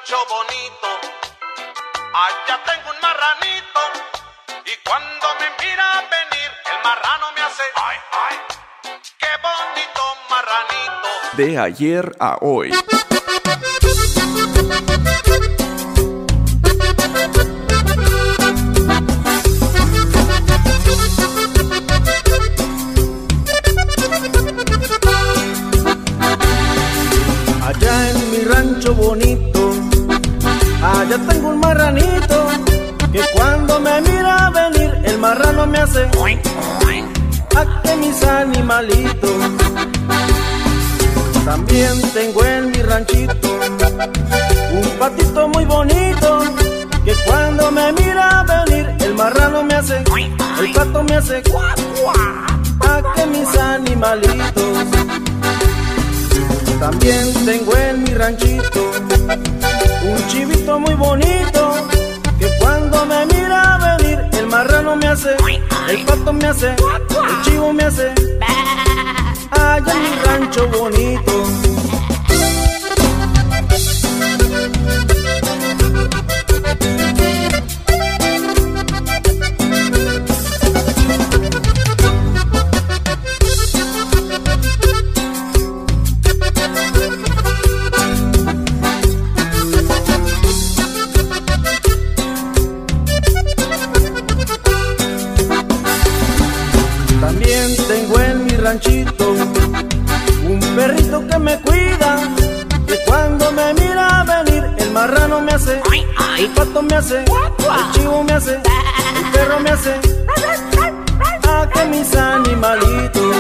rancho bonito, allá tengo un marranito, y cuando me mira venir, el marrano me hace ay, ay, qué bonito marranito. De ayer a hoy. Allá en mi rancho bonito, allá tengo un marranito, que cuando me mira venir, el marrano me hace a que mis animalitos. También tengo en mi ranchito un patito muy bonito, que cuando me mira venir, el marrano me hace, el pato me hace a que mis animalitos. También tengo en mi ranchito un chivito muy bonito, que cuando me mira venir, el marrano me hace, el pato me hace, el chivo me hace, allá en mi rancho bonito. También tengo en mi ranchito un perrito que me cuida, que cuando me mira venir, el marrano me hace, el pato me hace, el chivo me hace, el perro me hace, a que mis animalitos.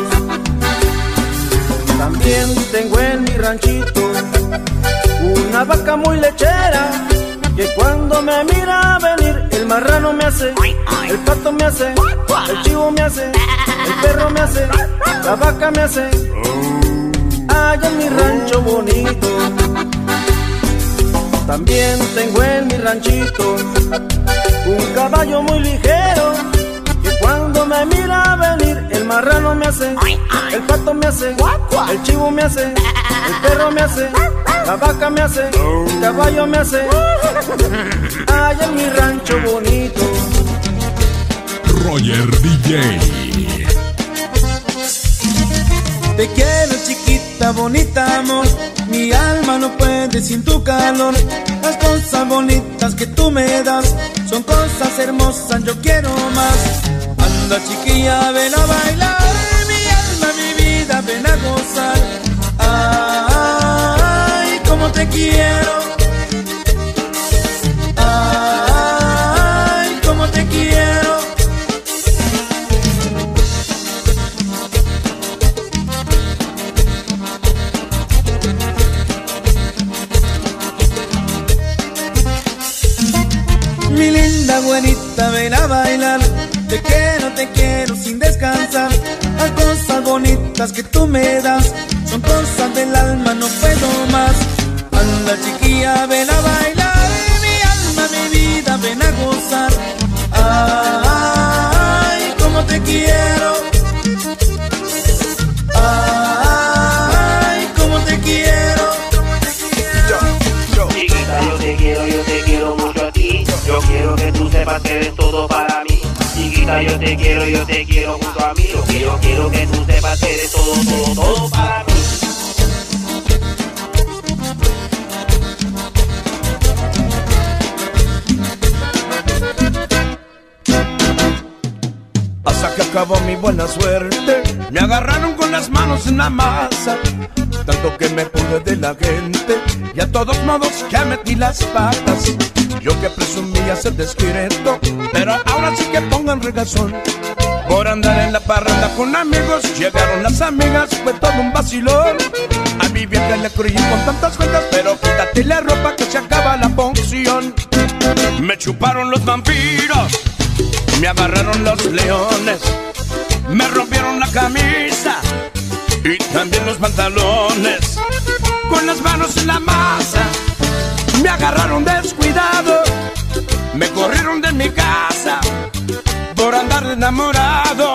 También tengo en mi ranchito una vaca muy lechera, que cuando me mira venir, el marrano me hace, el pato me hace, el chivo me hace, el perro me hace, la vaca me hace, allá en mi rancho bonito. También tengo en mi ranchito un caballo muy ligero, que cuando me mira venir, el marrano me hace, el pato me hace, el chivo me hace, el perro me hace, la vaca me hace, el caballo me hace, allá en mi rancho bonito. Roger DJ. Te quiero chiquita, bonita amor, mi alma no puede sin tu calor. Las cosas bonitas que tú me das son cosas hermosas, yo quiero más. Anda chiquilla, ven a bailar, mi alma, mi vida, ven a gozar. Ay, cómo te quiero. Ay, cómo te quiero. Mi linda güerita, ven a bailar. Te quiero sin descansar. Las cosas bonitas que tú me das son cosas del alma, no puedo más. Anda chiquilla, ven a bailar, mi alma, mi vida, ven a gozar. Ay, cómo te quiero. Ay, cómo te quiero. Chiquita, yo te quiero mucho a ti. Yo quiero que tú sepas que eres todo para mí. Chiquita, yo te quiero junto a mí. Yo quiero que tú sepas que eres todo, todo, todo para mí. Hasta que acabó mi buena suerte, me agarraron con las manos en la masa, tanto que me pude de la gente y a todos modos ya metí las patas. Yo que presumía ser discreto, pero ahora sí que pongan regazón. Por andar en la parranda con amigos, llegaron las amigas, fue todo un vacilón. A mi vieja le creí con tantas cuentas, pero quítate la ropa que se acaba la función. Me chuparon los vampiros, me agarraron los leones, me rompieron la camisa y también los pantalones. Con las manos en la masa, me agarraron descuidado, me corrieron de mi casa por andar enamorado.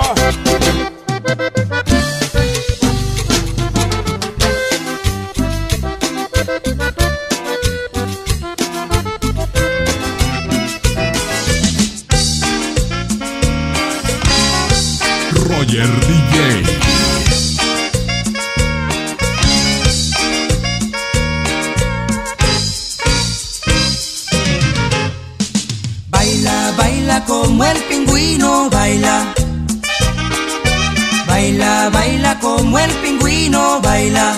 como el pingüino, baila.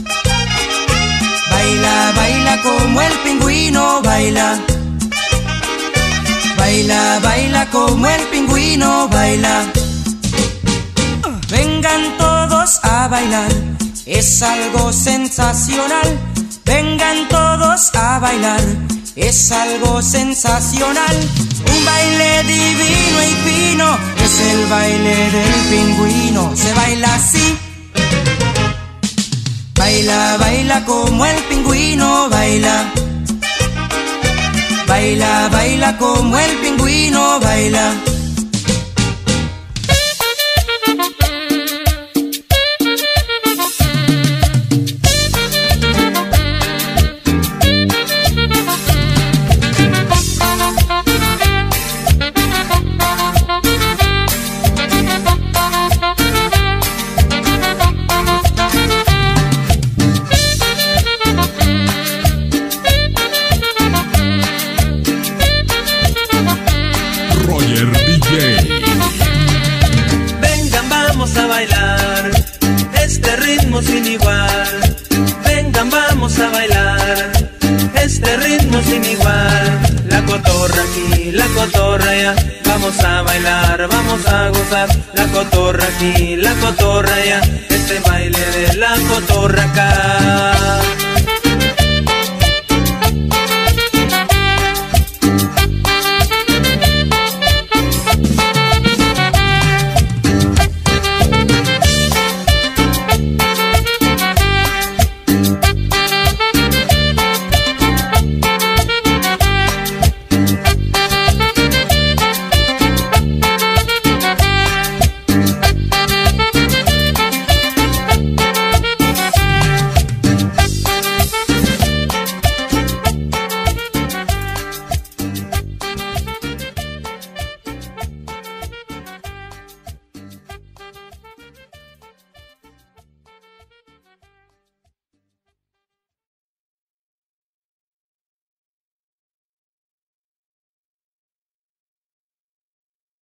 Baila, baila como el pingüino, baila. Baila, baila como el pingüino, baila. Vengan todos a bailar, es algo sensacional. Vengan todos a bailar, es algo sensacional. Un baile divino y fino, es el baile del pingüino. Se baila así. Baila, baila como el pingüino, baila. Baila, baila como el pingüino, baila. Vengan, vamos a bailar este ritmo sin igual. Vengan, vamos a bailar este ritmo sin igual. La cotorra aquí, la cotorra allá, vamos a bailar, vamos a gozar. La cotorra aquí, la cotorra allá, este baile de la cotorra acá.